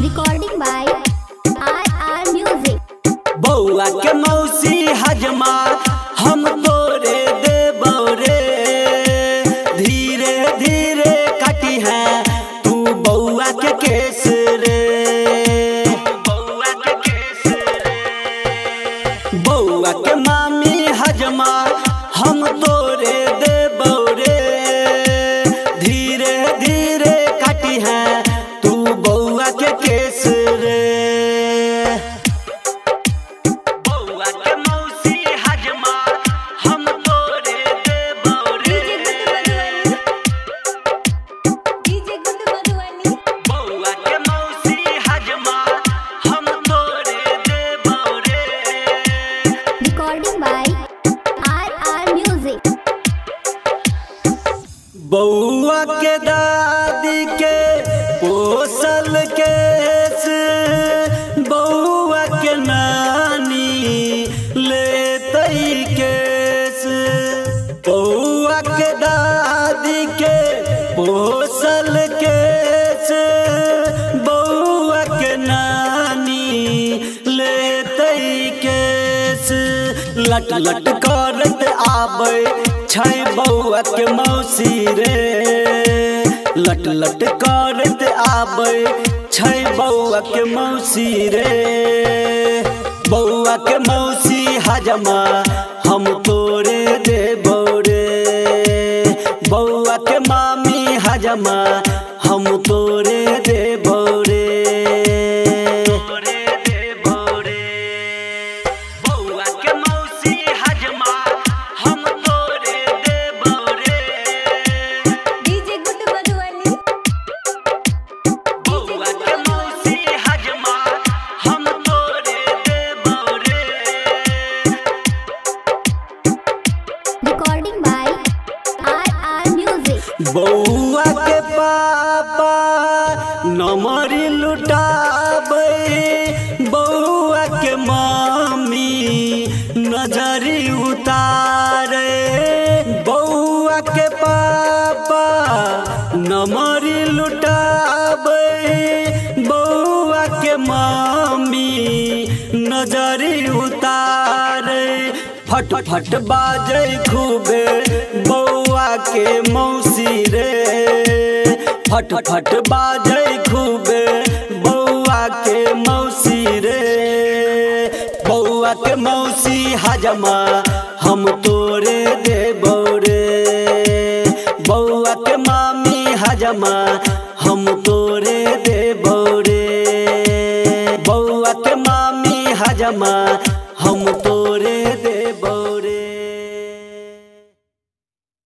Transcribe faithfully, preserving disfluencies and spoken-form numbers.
Recording by R R Music। बउआ के मौसी हजमा हम तोरे दे बौरे, धीरे धीरे काटी है तू बउआ के केस रे। बउआ के केस रे, बउआ के मामी हजमा हम तोरे दे बौरे, धीरे धीरे काटी है तू बउआ के केस रे। बउआ के दादी के पोसल केस, बउआ के नानी लेतई केस। बउआ के दादी के पोसल केस, बउआ के नानी लेतई केस। लट लट करत आबै छै बउआ के मौसी रे, लट लट करत आबै छै बउआ के मौसी रे। बउआ के मौसी हजमा हम तोरे दे बौरे, बउआ के मामी हजमा हम तोरे दे बौरे। बउआ के पापा नमरी लुटाबै, बउआ के मामी नजरी उतारे। बउआ के पापा नमरी लुटाबै, बउआ के मामी नजरी उतारे। फट फट बाजे खूबे बउआ के मौसी रे, फट फट बाजे खूबे बउआ के मौसी रे। बउआ के मौसी हजमा हम तोरे दे बौरे, बउआ के मामी हजमा हम तोरे दे बौरे। बउआ के मामी हजमा हम तोरे दे बौरे।